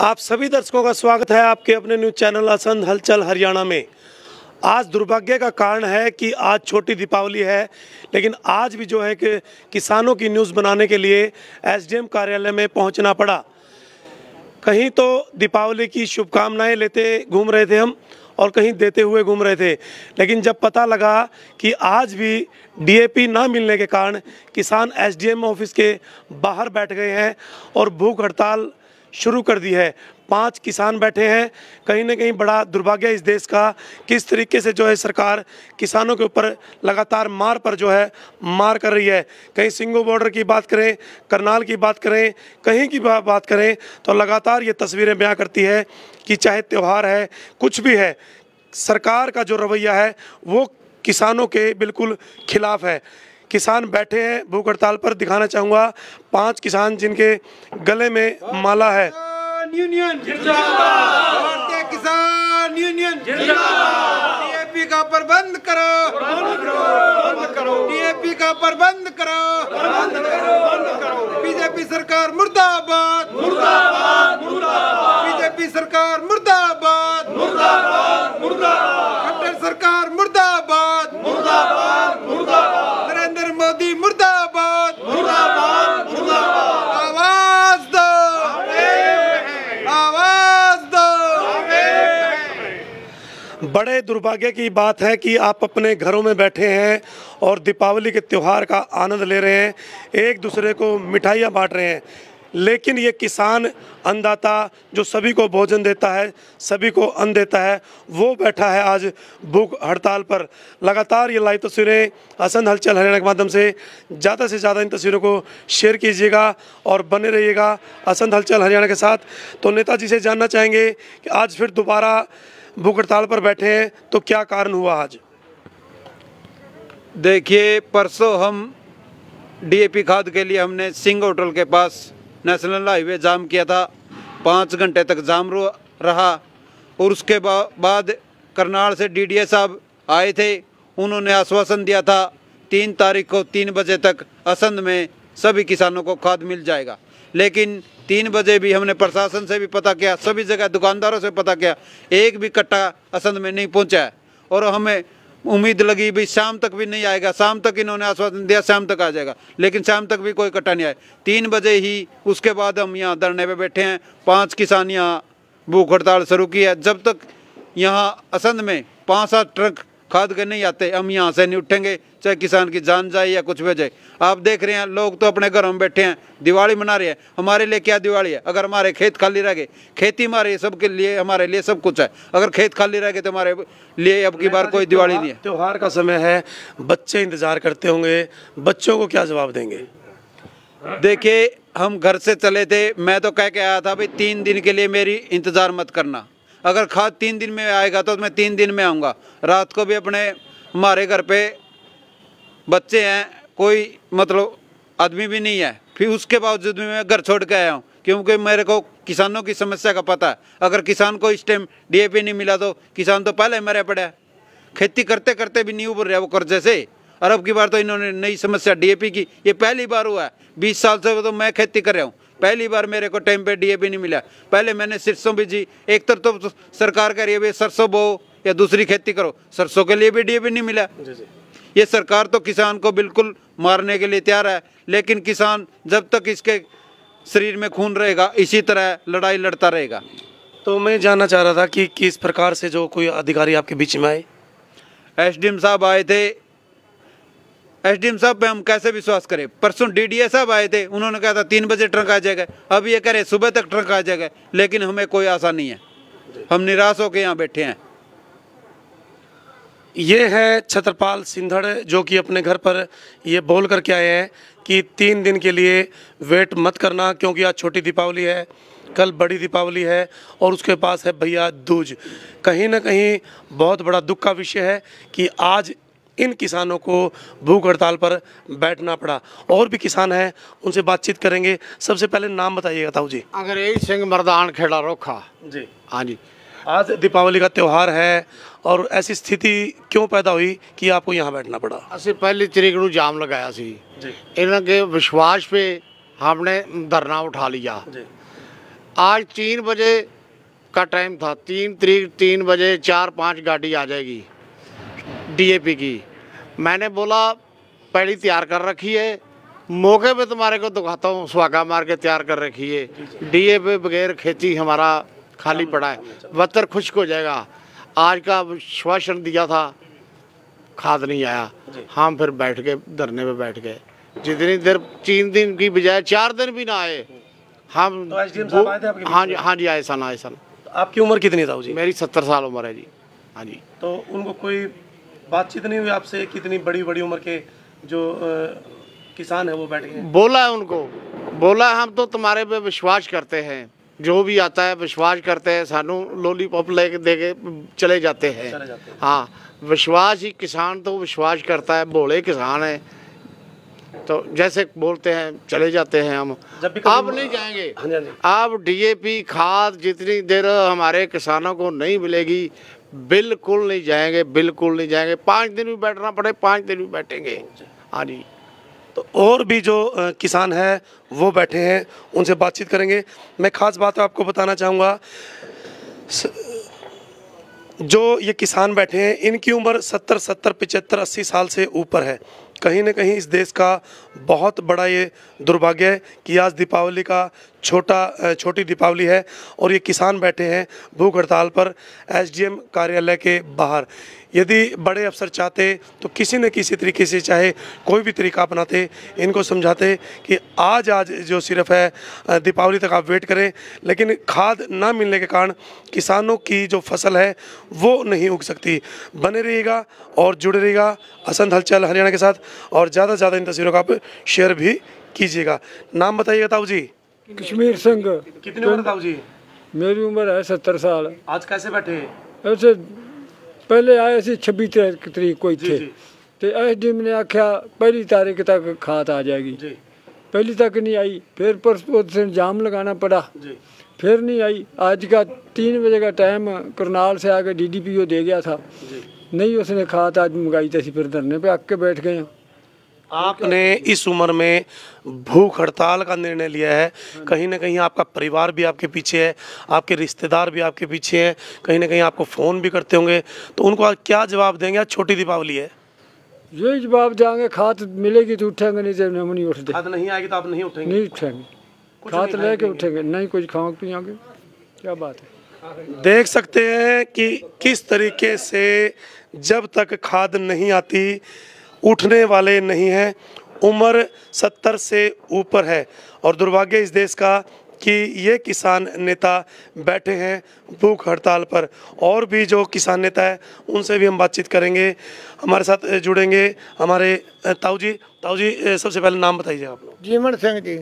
आप सभी दर्शकों का स्वागत है आपके अपने न्यूज चैनल असंध हलचल हरियाणा में। आज दुर्भाग्य का कारण है कि आज छोटी दीपावली है, लेकिन आज भी जो है कि किसानों की न्यूज़ बनाने के लिए एसडीएम कार्यालय में पहुंचना पड़ा। कहीं तो दीपावली की शुभकामनाएं लेते घूम रहे थे हम और कहीं देते हुए घूम रहे थे, लेकिन जब पता लगा कि आज भी डीएपी ना मिलने के कारण किसान एसडीएम ऑफिस के बाहर बैठ गए हैं और भूख हड़ताल शुरू कर दी है। 5 किसान बैठे हैं। कहीं ना कहीं बड़ा दुर्भाग्य इस देश का, किस तरीके से जो है सरकार किसानों के ऊपर लगातार मार पर जो है मार कर रही है। कहीं सिंगो बॉर्डर की बात करें, करनाल की बात करें, कहीं की बात करें तो लगातार ये तस्वीरें बयां करती है कि चाहे त्यौहार है, कुछ भी है, सरकार का जो रवैया है वो किसानों के बिल्कुल खिलाफ है। किसान बैठे हैं भूख हड़ताल पर। दिखाना चाहूँगा 5 किसान जिनके गले में माला है। यूनियन जिंदाबाद, भारतीय किसान यूनियन जिंदाबाद। डीएपी का प्रबंध करो, बंद करो, डीएपी का प्रबंध करो, बंद करो। बीजेपी सरकार मुर्दाबाद, मुर्दाबाद, मुर्दाबाद। बीजेपी सरकार मुर्दाबाद, मुर्दाबाद, मुर्दाबाद। खट्टर सरकार मुर्दाबाद, मुर्दाबाद, मुर्दाबाद। नरेंद्र मोदी मुर्दाबाद, मुर्दाबाद, मुर्दाबाद। आवाज दो, आवाज दो। बड़े दुर्भाग्य की बात है कि आप अपने घरों में बैठे हैं और दीपावली के त्यौहार का आनंद ले रहे हैं, एक दूसरे को मिठाइयाँ बांट रहे हैं, लेकिन ये किसान अन्नदाता जो सभी को भोजन देता है, सभी को अन्न देता है, वो बैठा है आज भूख हड़ताल पर। लगातार ये लाइव तस्वीरें असंध हलचल हरियाणा के माध्यम से ज़्यादा इन तस्वीरों को शेयर कीजिएगा और बने रहिएगा असंध हलचल हरियाणा के साथ। तो नेताजी से जानना चाहेंगे कि आज फिर दोबारा भूख हड़ताल पर बैठे हैं, तो क्या कारण हुआ आज? देखिए, परसों हम डीएपी खाद के लिए हमने सिंह होटल के पास नेशनल हाईवे जाम किया था। 5 घंटे तक जाम रहा और उसके बाद करनाल से डीडीए साहब आए थे। उन्होंने आश्वासन दिया था 3 तारीख को 3 बजे तक असंध में सभी किसानों को खाद मिल जाएगा, लेकिन 3 बजे भी हमने प्रशासन से भी पता किया, सभी जगह दुकानदारों से पता किया, एक भी कट्टा असंध में नहीं पहुंचा है। और हमें उम्मीद लगी भी शाम तक भी नहीं आएगा। शाम तक इन्होंने आश्वासन दिया शाम तक आ जाएगा, लेकिन शाम तक भी कोई कट्टा नहीं आया। 3 बजे ही उसके बाद हम यहाँ धरने पे बैठे हैं। 5 किसान यहाँ भूख हड़ताल शुरू की है। जब तक यहाँ असंध में 5-7 ट्रक खाद के नहीं आते, हम यहाँ से नहीं उठेंगे, चाहे किसान की जान जाए या कुछ भी जाए। आप देख रहे हैं लोग तो अपने घरों में बैठे हैं, दिवाली मना रहे हैं। हमारे लिए क्या दिवाली है? अगर हमारे खेत खाली रह गए, खेती हमारे सबके लिए, हमारे लिए सब कुछ है। अगर खेत खाली रह गए तो हमारे लिए अब की बार कोई दिवाली नहीं है। त्योहार का समय है, बच्चे इंतजार करते होंगे, बच्चों को क्या जवाब देंगे? देखिए, हम घर से चले थे, मैं तो कह के आया था भाई 3 दिन के लिए मेरी इंतज़ार मत करना। अगर खाद 3 दिन में आएगा तो मैं 3 दिन में आऊँगा। रात को भी अपने हमारे घर पे बच्चे हैं, कोई मतलब आदमी भी नहीं है, फिर उसके बावजूद भी मैं घर छोड़ के आया हूँ, क्योंकि मेरे को किसानों की समस्या का पता है। अगर किसान को इस टाइम डीएपी नहीं मिला तो किसान तो पहले मरे पड़ा है। खेती करते करते भी नहीं उभर रहा वो कर्जे से। और अब की बार तो इन्होंने नई समस्या डीएपी की, ये पहली बार हुआ है। 20 साल से तो मैं खेती कर रहा हूँ, पहली बार मेरे को टाइम पे डीएपी नहीं मिला। पहले मैंने सरसों बीजी, एक तरफ तो सरकार कह रही है भाई सरसों बो या दूसरी खेती करो, सरसों के लिए भी डीएपी नहीं मिला। ये सरकार तो किसान को बिल्कुल मारने के लिए तैयार है, लेकिन किसान जब तक इसके शरीर में खून रहेगा इसी तरह लड़ाई लड़ता रहेगा। तो मैं जानना चाह रहा था कि किस प्रकार से जो कोई अधिकारी आपके बीच में आए? एसडीएम साहब आए थे। एसडीएम साहब पे हम कैसे विश्वास करें? परसों डीडीए साहब आए थे, उन्होंने कहा था 3 बजे ट्रक आ जाएगा। अब ये कह रहे सुबह तक ट्रक आ जाएगा, लेकिन हमें कोई आशा नहीं है। हम निराश होकर यहाँ बैठे हैं। ये है छत्रपाल सिंधड़, जो कि अपने घर पर ये बोल करके आए हैं कि 3 दिन के लिए वेट मत करना, क्योंकि आज छोटी दीपावली है, कल बड़ी दीपावली है और उसके पास है भैया दूज। कहीं ना कहीं बहुत बड़ा दुख का विषय है कि आज इन किसानों को भूख हड़ताल पर बैठना पड़ा। और भी किसान हैं, उनसे बातचीत करेंगे। सबसे पहले नाम बताइएगा ताऊ जी। अंग्रेज सिंह मर्दान खेड़ा रोखा जी। हाँ जी, आज दीपावली का त्यौहार है और ऐसी स्थिति क्यों पैदा हुई कि आपको यहाँ बैठना पड़ा? असं 1 तरीक को जाम लगाया सी। इन्हों के विश्वास पे हमने धरना उठा लिया। आज 3 बजे का टाइम था, 3 तारीख 3 बजे 4-5 गाड़ी आ जाएगी DAP की। मैंने बोला पहली तैयार कर रखी है, मौके पे तुम्हारे को दिखाता हूँ, सुहागा मार के तैयार कर रखी है। DAP बगैर खेती हमारा खाली पड़ा है, बदतर खुश्क हो जाएगा। आज का आश्वासन दिया था, खाद नहीं आया। हम फिर बैठ गए, धरने पे बैठ गए। जितनी देर 3 दिन की बजाय 4 दिन भी ना आए हम। तो SDM साहब आए थे आपके? हाँ जी, हाँ जी, आए सन, आए सन। आपकी उम्र कितनी था जी? मेरी 70 साल उम्र है जी। हाँ जी। तो उनको कोई बातचीत नहीं हुई आपसे? कितनी बड़ी बड़ी उम्र के जो किसान है वो बैठ गए? बोला है उनको, बोला है हम तो तुम्हारे पे विश्वास करते हैं, जो भी आता है विश्वास करते हैं, सानू लॉलीपॉप लेके दे के चले जाते हैं। हाँ, विश्वास ही, किसान तो विश्वास करता है, भोले किसान है, तो जैसे बोलते हैं चले जाते हैं हम। अब नहीं जाएंगे। अब DAP खाद जितनी देर हमारे किसानों को नहीं मिलेगी, बिल्कुल नहीं जाएंगे, बिल्कुल नहीं जाएंगे। 5 दिन भी बैठना पड़े, 5 दिन भी बैठेंगे। हाँ जी। तो और भी जो किसान हैं वो बैठे हैं, उनसे बातचीत करेंगे। मैं खास बात आपको बताना चाहूँगा, जो ये किसान बैठे हैं इनकी उम्र 70, 75, 80 साल से ऊपर है। कहीं ना कहीं इस देश का बहुत बड़ा ये दुर्भाग्य है कि आज दीपावली का छोटी दीपावली है और ये किसान बैठे हैं भूख हड़ताल पर SDM कार्यालय के बाहर। यदि बड़े अफसर चाहते तो किसी न किसी तरीके से, चाहे कोई भी तरीका अपनाते, इनको समझाते कि आज जो सिर्फ है दीपावली तक आप वेट करें, लेकिन खाद ना मिलने के कारण किसानों की जो फसल है वो नहीं उग सकती। बने रहिएगा और जुड़े रहिएगा असंध हलचल हरियाणा के साथ, और ज़्यादा से ज़्यादा इन तस्वीरों का आप शेयर भी कीजिएगा। नाम बताइएगा ताऊ जी? कश्मीर सिंह। कितनी उम्र ताऊ जी? मेरी उम्र है 70 साल। आज कैसे बैठे? ऐसे पहले आए सी 26 तरीक को इतने, तो SDM ने आख्या 1 तारीख तक खाद आ जाएगी। 1 तक नहीं आई, फिर परसों से जाम लगाना पड़ा, फिर नहीं आई। आज का 3 बजे का टाइम करनाल से आके DDPO दे गया था, नहीं उसने खाद आज मंगाई थी, फिर धरने पे आके बैठ गए। आपने इस उम्र में भूख हड़ताल का निर्णय लिया है, कहीं ना कहीं आपका परिवार भी आपके पीछे है, आपके रिश्तेदार भी आपके पीछे हैं, कहीं ना कहीं आपको फ़ोन भी करते होंगे, तो उनको आप क्या जवाब देंगे? आज छोटी दीपावली है। यही जवाब देंगे, खाद मिलेगी तो उठेंगे, नहीं तो हम नहीं उठते। खाद नहीं आएगी तो आप नहीं उठेंगे? नहीं उठेंगे, खाद लेके उठेंगे, नहीं कुछ खाओगे पियोगे। क्या बात है। देख सकते हैं कि किस तरीके से जब तक खाद नहीं आती उठने वाले नहीं हैं। उम्र 70 से ऊपर है और दुर्भाग्य इस देश का कि ये किसान नेता बैठे हैं भूख हड़ताल पर। और भी जो किसान नेता है उनसे भी हम बातचीत करेंगे, हमारे साथ जुड़ेंगे हमारे ताऊ जी। ताऊ जी, सबसे पहले नाम बताइए आप लोग। जीवन सिंह जी।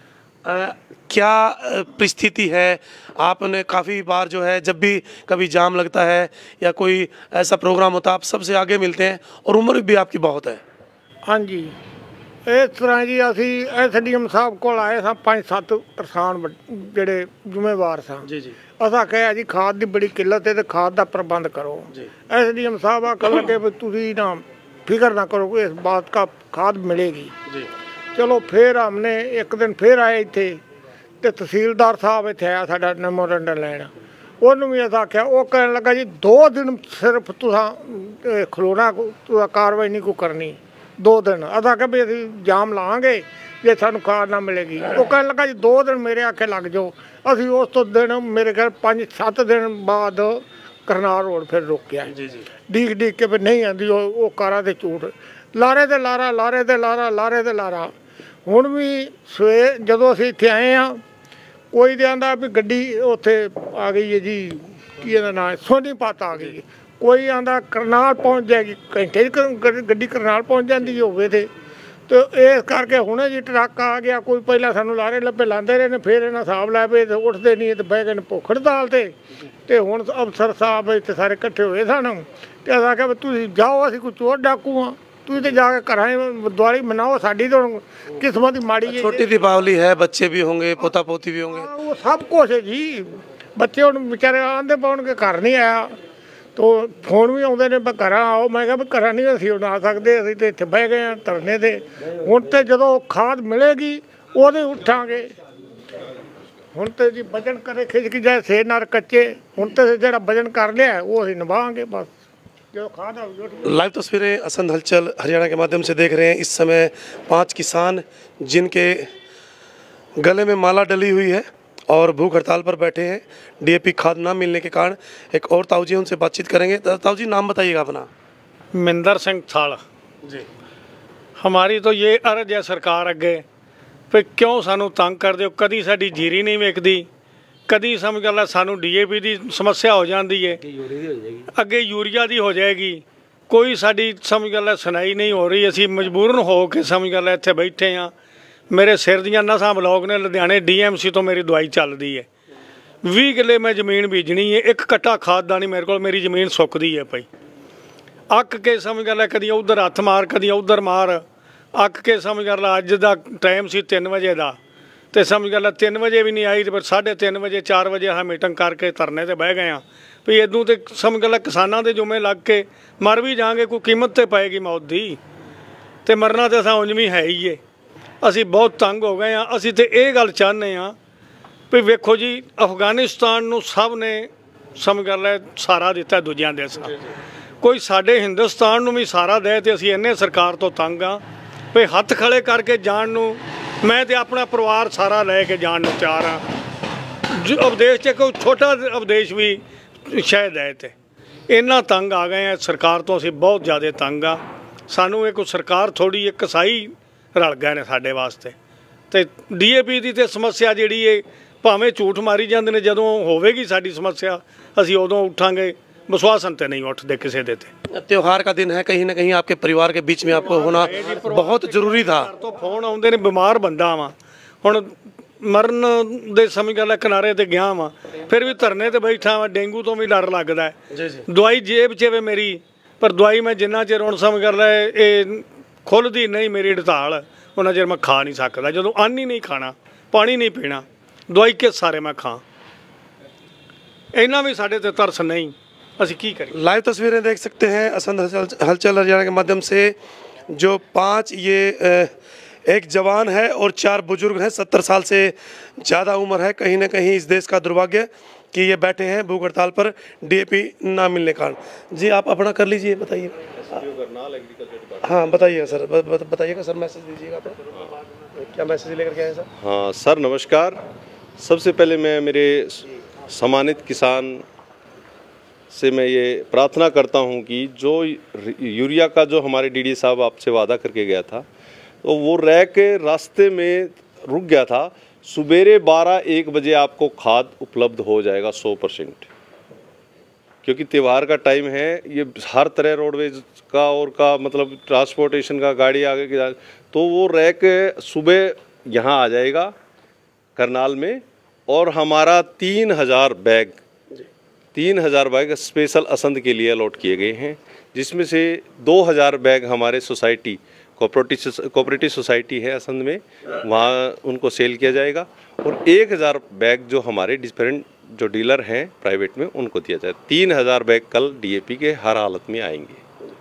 क्या परिस्थिति है? आपने काफ़ी बार जो है, जब भी कभी जाम लगता है या कोई ऐसा प्रोग्राम होता है, आप सबसे आगे मिलते हैं और उम्र भी आपकी बहुत है। हाँ जी, इस तरह जी असी SDM साहब को आए सा 5-7 किसान ਜਿਹੜੇ ਜ਼ਿੰਮੇਵਾਰ ਸਾਂ जी जी। असा कहा जी खाद की बड़ी किल्लत है तो खाद का प्रबंध करो। SDM साहब आखन लगे भी तुसी ना फिक्र ना करो, इस बात का खाद मिलेगी जी। चलो फिर हमने एक दिन फिर आए इतने, तो तहसीलदार साहब इतने आया साडा मैमोरेंडम लैन, ਉਹਨੂੰ ਵੀ असा आख्या, वो कहने लगा जी 2 दिन सिर्फ तुसा खलोना, कार्रवाई नहीं को करनी 2 दिन। असा आख्या भी असीं जाम लाँगे जे सानू खाद ना मिलेगी। वो कहने लगा जी 2 दिन मेरे आखे लग जाओ। असीं उस तो दिन मेरे ख्याल 5-7 दिन बाद करनाल रोड फिर रोकिया, ਡੀਕ के फिर नहीं आती वो कारा ते झूठ, लारे ते लारा, लारे ते लारा, लारे ते लारा। हुण भी सवेर जदों असीं इत्थे आए हाँ, कोई तो आंदा भी गड्डी उत्थे आ गई है जी, की इहदा नाम सोनीपत आ गई, कोई आंदा करनाल पहुँच जाएगी, घंटे गड्डी करनाल पहुँच जाती होवे थे। तो इस करके हुणे जी ट्रक आ गया, कोई पहला सानू लारे लब्बे लांदे रहे ने, फिर इन्हां हिसाब लै पे तो उठते नहीं तो बह गए ने भुख हड़ताल ते हुण अफसर साहब इत्थे सारे इकट्ठे होए सन ते असां आख्या तुसीं जाओ, असीं कोई चोर डाकू हाँ, तुसीं ते जाके घरां दिवाली मनाओ, साडी तो किस्मत ही माड़ी है। छोटी दीपावली है, बच्चे भी होंगे, पोता पोती भी होंगे, वो सब कुछ है जी। बच्चे हुण बेचारे आंदे पाउणगे घर नहीं आया, तो फोन भी आते हैं घर आओ, मैं क्या घर नहीं असीं हुण आ सकते, असीं तो इत्थे बह गए हैं धरने ते। हुण तो जदों खाद मिलेगी उदों उठांगे। ਹੁਣ ਤੇ ਜੀ ਵਜਨ ਕਰੇ ਖਿੱਚ ਕੇ ਜਾਏ ਸੇ ਨਾਲ ਕੱਚੇ ਹੁਣ ਤੇ ਜਿਹੜਾ ਵਜਨ ਕਰ ਲਿਆ ਉਹ ਅਸੀਂ ਨਿਭਾਵਾਂਗੇ ਬਸ जो खाना लाइव तस्वीरें असंध हलचल हरियाणा के माध्यम से देख रहे हैं। इस समय 5 किसान जिनके गले में माला डली हुई है और भूख हड़ताल पर बैठे हैं डीएपी खाद ना मिलने के कारण। एक और ताऊ जी उनसे बातचीत करेंगे। ताऊ जी नाम बताइएगा अपना। मिंदर सिंह थाल जी। हमारी तो ये अर्ज है सरकार अगे भी क्यों सानू तंग कर दो, कदी साडी जीरी नहीं विकदी, कदी समझ गल सानू डीएपी की समस्या हो जाती है, अगे यूरिया की हो जाएगी, कोई साडी समझ गल सुनाई नहीं हो रही। असी मजबूरन हो के समझ गल इत्थे बैठे हाँ। मेरे सिर दियां नसां ब्लॉक ने, लुधियाने DMC तो मेरी दवाई चलती है। 20 किले मैं जमीन बीजनी है, एक कट्टा खाद दा नहीं मेरे को, मेरी जमीन सुकदी है पई। अक के समझ गल कदी उधर हथ मार कदी उधर मार, अक के समझ गल अज दा टाइम सी 3 वजे का, तो समझ गल 3 वजे भी नहीं आई, तो फिर 3:30 वजे 4 वजे अं मीटिंग करके धरने से बह गए हाँ भी इदों तो समझ गल किसानों के जुम्मे लग के मर भी जाएंगे, कोई कीमत तो पाएगी मौत की, तो मरना तो अस उंज भी है ही है। असी बहुत तंग हो गए हाँ। असी तो ये गल चाहते हाँ भी वेखो जी अफगानिस्तान नूं सब ने समझ गल सहारा दिता दूजिया देशां, कोई साडे हिंदुस्तान नूं भी सहारा दे, तो असी इन्ने सरकार तो तंग हाँ भी हथ खड़े करके जाण नूं मैं तो अपना परिवार सारा लैके जाण नूं तैयार हाँ। जो अवदेश च कोई छोटा अवदेश भी शायद है, तो इन्ना तंग आ गए हैं सरकार तो, असी बहुत ज़्यादा तंग आ। सानू एक सरकार थोड़ी एक कसाई रल गए ने साडे वास्ते, तो DAP की तो समस्या जिहड़ी है भावें झूठ मारी जाते हैं, जदों होवेगी साडी समस्या असी उदों उठांगे, विश्वासन तो नहीं उठते किसी दे ते। त्योहार का दिन है, कहीं ना कहीं आपके परिवार के बीच में आपको होना बहुत जरूरी था। तो फोन आउंदे ने, बीमार बंदा वा हुण मरन दे समझ गल किनारे ते गया वा, फिर भी धरने ते बैठा वा, डेंगू तो भी डर लगदा है। दवाई जेब च वे मेरी, पर दवाई मैं जिन्ना चिर हुण समझ गल ये खुलदी नहीं मेरी हड़ताल उन्ना चिर मैं खा नहीं सकदा। जदों अन्न ही नहीं खाना, पानी नहीं पीना, दवाई के सारे मैं खां, इन्ना भी साडे ते तरस नहीं, असी की करें। लाइव तस्वीरें देख सकते हैं असंध हलचल हरियाणा के माध्यम से। जो 5 ये एक जवान है और 4 बुजुर्ग हैं, 70 साल से ज़्यादा उम्र है। कहीं ना कहीं इस देश का दुर्भाग्य कि ये बैठे हैं भूख हड़ताल पर DAP ना मिलने के कारण। जी आप अपना कर लीजिए, बताइए। हाँ बताइएगा सर, बताइएगा सर, मैसेज दीजिएगा अपना, क्या मैसेज लेकर के आए सर? हाँ सर नमस्कार। सबसे पहले मैं मेरे सम्मानित किसान से मैं ये प्रार्थना करता हूँ कि जो यूरिया का जो हमारे DD साहब आपसे वादा करके गया था, तो वो रह के रास्ते में रुक गया था। सुबेरे 12-1 बजे आपको खाद उपलब्ध हो जाएगा 100%, क्योंकि त्यौहार का टाइम है। ये हर तरह रोडवेज का और का मतलब ट्रांसपोर्टेशन का गाड़ी आगे की, तो वो रह के सुबह यहाँ आ जाएगा करनाल में, और हमारा 3000 बैग स्पेशल असंध के लिए अलॉट किए गए हैं, जिसमें से 2000 बैग हमारे सोसाइटी कोऑपरेटिव सोसाइटी है असंध में, वहाँ उनको सेल किया जाएगा, और 1000 बैग जो हमारे डिफरेंट जो डीलर हैं प्राइवेट में उनको दिया जाए। 3000 बैग कल DAP के हर हालत में आएंगे।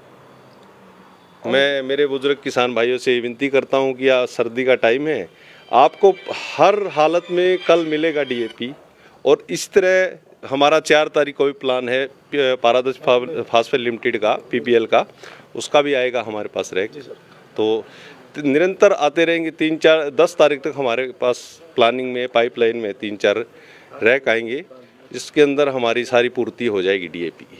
मैं मेरे बुजुर्ग किसान भाइयों से विनती करता हूँ कि सर्दी का टाइम है, आपको हर हालत में कल मिलेगा DAP। और इस तरह हमारा 4 तारीख को भी प्लान है पारादर्श फास्फेट लिमिटेड का PPL का, उसका भी आएगा हमारे पास रैक, तो निरंतर आते रहेंगे। 10 तारीख तक हमारे पास प्लानिंग में पाइपलाइन में 3-4 रैक आएंगे, जिसके अंदर हमारी सारी पूर्ति हो जाएगी DAP की।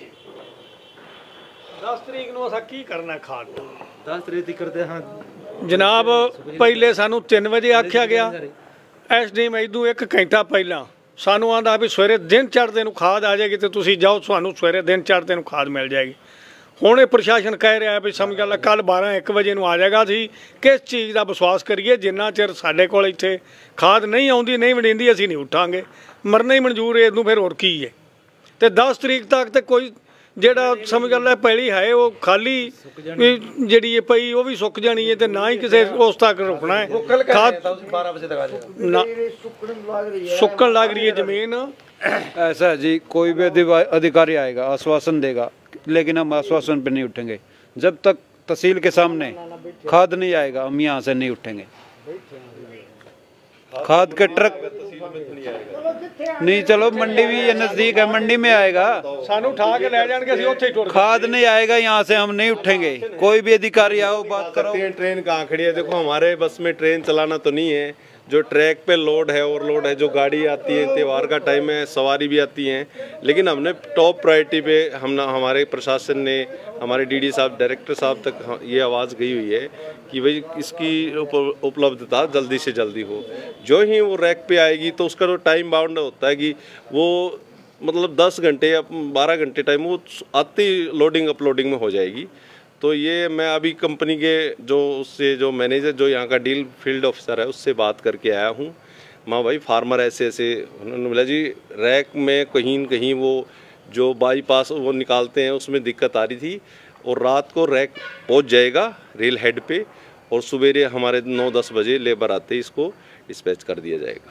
10 तरीक नूं असां की करना खाद 10 तरीक करते हाँ जनाब। पहले सानू 3 वजे आख्या गया, SDM इदों 1 घंटा पहला सानू आंदा भी सवेरे दिन चढ़ते नूं खाद आ जाएगी, तो तुसीं जाओ तुहानूं सवेरे दिन चढ़ते नूं खाद मिल जाएगी। हुण ये प्रशासन कह रहा है भी समझ गल कल 12-1 बजे नूं आ जाएगा। असीं किस चीज़ का विश्वास करिए, जिन्ना चिर साडे कोल इत्थे खाद नहीं आउंदी नहीं वंडींदी असीं नहीं उठांगे, मरना ही मंजूर है। इदों फिर होर की है। तो 10 तरीक तक तो कोई ਜਿਹੜਾ ਸਮਝ ਗੱਲ ਹੈ ਪੈਲੀ ਹੈ ਉਹ ਖਾਲੀ ਜਿਹੜੀ ਇਹ ਪਈ ਉਹ ਵੀ ਸੁੱਕ ਜਾਣੀ ਹੈ, ਤੇ ਨਾ ਹੀ ਕਿਸੇ ਉਸ ਤੱਕ ਰੁਕਣਾ ਹੈ। ਖਾਦ 12 बजे तक आ जाएगा। सुक्कन लग रही है जमीन। ऐसा है जी, कोई भी अधिकारी आएगा आश्वासन देगा, लेकिन हम आश्वासन पर नहीं उठेंगे। जब तक तहसील के सामने खाद नहीं आएगा हम यहाँ से नहीं उठेंगे। खाद के ट्रक नहीं, चलो मंडी भी ये नजदीक है, मंडी में आएगा। सानू उठा के ले जाएंगे, ਅਸੀਂ ਉੱਥੇ ਹੀ ਟੁਰ खाद नहीं आएगा, यहाँ से हम नहीं उठेंगे। कोई भी अधिकारी आओ बात करो। ट्रेन कहाँ खड़ी है? देखो हमारे बस में ट्रेन चलाना तो नहीं है, जो ट्रैक पे लोड है ओवरलोड है, जो गाड़ी आती है, त्यौहार का टाइम है, सवारी भी आती हैं, लेकिन हमने टॉप प्रायोरिटी पे हमारे प्रशासन ने, हमारे डीडी साहब, डायरेक्टर साहब तक ये आवाज़ गई हुई है कि भाई इसकी उपलब्धता जल्दी से जल्दी हो। जो ही वो रैक पे आएगी तो उसका जो टाइम बाउंड होता है कि वो मतलब 10 घंटे या 12 घंटे टाइम वो आती लोडिंग अपलोडिंग में हो जाएगी। तो ये मैं अभी कंपनी के जो मैनेजर जो यहाँ का डील फील्ड ऑफिसर है उससे बात करके आया हूँ। माँ भाई फार्मर ऐसे ऐसे, उन्होंने बोला जी रैक में कहीं न कहीं वो जो बाईपास वो निकालते हैं उसमें दिक्कत आ रही थी, और रात को रैक पहुँच जाएगा रेल हेड पे, और सवेरे हमारे 9-10 बजे लेबर आते ही इसको डिस्पैच कर दिया जाएगा।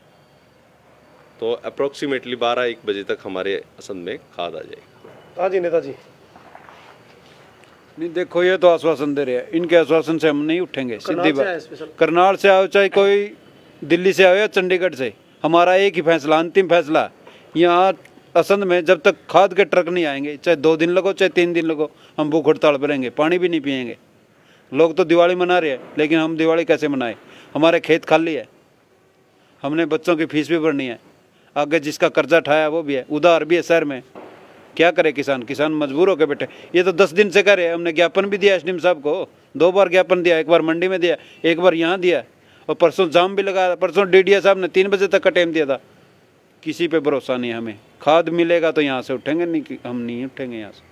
तो अप्रोक्सीमेटली 12-1 बजे तक हमारे असंध में खाद आ जाएगा। हाँ जी नेताजी। नहीं देखो, ये तो आश्वासन दे रहे हैं, इनके आश्वासन से हम नहीं उठेंगे। सीधी बात, करनाल से आओ चाहे कोई दिल्ली से आओ या चंडीगढ़ से, हमारा एक ही फैसला, अंतिम फैसला, यहाँ असंध में जब तक खाद के ट्रक नहीं आएंगे, चाहे 2 दिन लगो चाहे 3 दिन लगो, हम भूख हड़ताल पर रहेंगे, पानी भी नहीं पिएंगे। लोग तो दिवाली मना रहे हैं, लेकिन हम दिवाली कैसे मनाएं? हमारे खेत खाली है, हमने बच्चों की फीस भी भरनी है, आगे जिसका कर्जा उठाया वो भी है, उधार भी है शहर में। क्या करे किसान मजबूर होकर बैठे। ये तो 10 दिन से करे, हमने ज्ञापन भी दिया एसडीएम साहब को, 2 बार ज्ञापन दिया, एक बार मंडी में दिया, एक बार यहाँ दिया, और परसों जाम भी लगाया। परसों डीडीए साहब ने 3 बजे तक का टाइम दिया था। किसी पे भरोसा नहीं हमें। खाद मिलेगा तो यहाँ से उठेंगे, नहीं हम नहीं उठेंगे यहाँ से।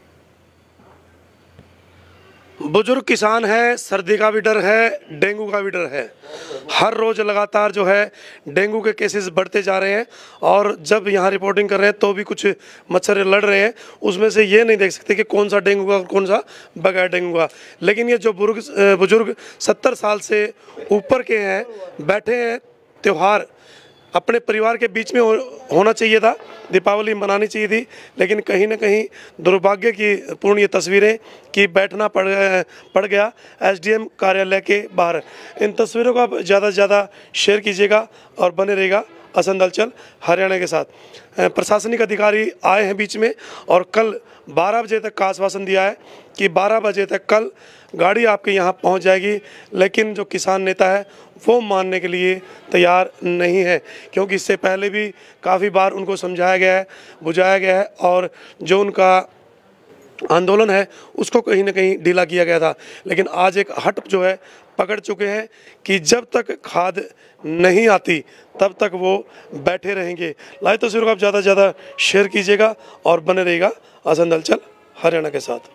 बुजुर्ग किसान है, सर्दी का भी डर है, डेंगू का भी डर है। हर रोज़ लगातार जो है डेंगू के केसेस बढ़ते जा रहे हैं, और जब यहाँ रिपोर्टिंग कर रहे हैं तो भी कुछ मच्छर लड़ रहे हैं, उसमें से ये नहीं देख सकते कि कौन सा डेंगू का और कौन सा बगैर डेंगू का। लेकिन ये जो बुजुर्ग 70 साल से ऊपर के हैं, बैठे हैं, त्यौहार अपने परिवार के बीच में होना चाहिए था, दीपावली मनानी चाहिए थी, लेकिन कहीं ना कहीं दुर्भाग्य की पूर्ण ये तस्वीरें कि बैठना पड़ गया एसडीएम कार्यालय के बाहर। इन तस्वीरों को आप ज़्यादा से ज़्यादा शेयर कीजिएगा और बने रहेगा असंध हलचल हरियाणा के साथ। प्रशासनिक अधिकारी आए हैं बीच में, और कल 12 बजे तक का आश्वासन दिया है कि 12 बजे तक कल गाड़ी आपके यहाँ पहुँच जाएगी, लेकिन जो किसान नेता है वो मानने के लिए तैयार नहीं है, क्योंकि इससे पहले भी काफ़ी बार उनको समझाया गया है, बुझाया गया है, और जो उनका आंदोलन है उसको कहीं ना कहीं ढीला किया गया था। लेकिन आज एक हट जो है पकड़ चुके हैं कि जब तक खाद नहीं आती तब तक वो बैठे रहेंगे। लाइव तस्वीरों को आप ज़्यादा से ज़्यादा शेयर कीजिएगा और बने रहेगा असंध हलचल हरियाणा के साथ।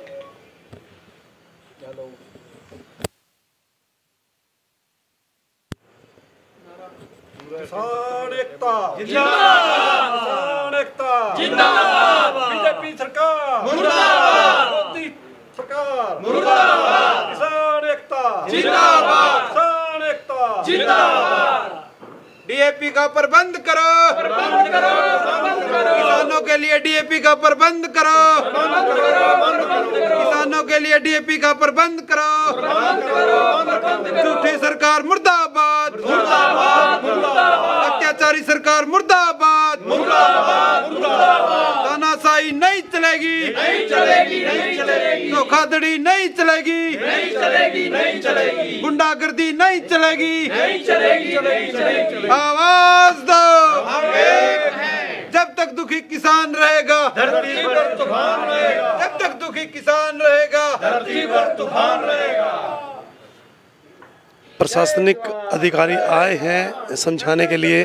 किसान एकता जिंदाबाद, किसान एकता जिंदाबाद, बीजेपी सरकार मुर्दाबाद, मोदी सरकार मुर्दाबाद, किसान एकता जिंदाबाद, किसान एकता जिंदाबाद। डीएपी का प्रबंध करो, किसानों के लिए डीएपी का प्रबंध करो, किसानों के लिए डीएपी का प्रबंध करो। झूठी सरकार मुर्दाबाद, अत्याचारी सरकार मुर्दाबाद, तानाशाही नहीं चलेगी, धोखाधड़ी नहीं चलेगी, गुंडागर्दी नहीं चलेगी। आवाज दो, जब तक दुखी किसान रहेगा धरती पर तूफान रहेगा, जब तक दुखी किसान रहेगा धरती पर तूफान रहेगा। प्रशासनिक अधिकारी आए हैं समझाने के लिए।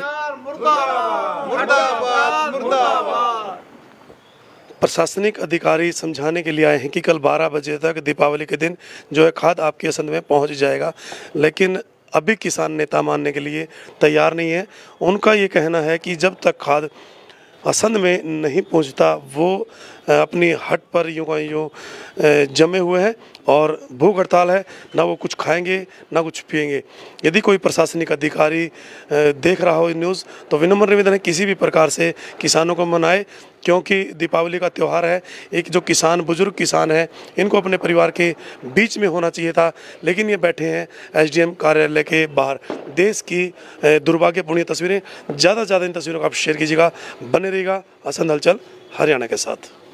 प्रशासनिक अधिकारी समझाने के लिए आए हैं कि कल 12 बजे तक दीपावली के दिन जो है खाद आपके असंध में पहुंच जाएगा, लेकिन अभी किसान नेता मानने के लिए तैयार नहीं है। उनका ये कहना है कि जब तक खाद असंध में नहीं पहुंचता वो अपनी हट पर यूँ जमे हुए हैं और भूख हड़ताल है, ना वो कुछ खाएंगे ना कुछ पिएंगे। यदि कोई प्रशासनिक अधिकारी देख रहा हो न्यूज़ तो विनम्र निवेदन है किसी भी प्रकार से किसानों को मनाए, क्योंकि दीपावली का त्यौहार है। एक जो किसान, बुजुर्ग किसान है, इनको अपने परिवार के बीच में होना चाहिए था, लेकिन ये बैठे हैं एसडीएम कार्यालय के बाहर। देश की दुर्भाग्यपूर्ण तस्वीरें, ज़्यादा से ज़्यादा इन तस्वीरों को आप शेयर कीजिएगा। बने रहिएगा आसंद हलचल हरियाणा के साथ।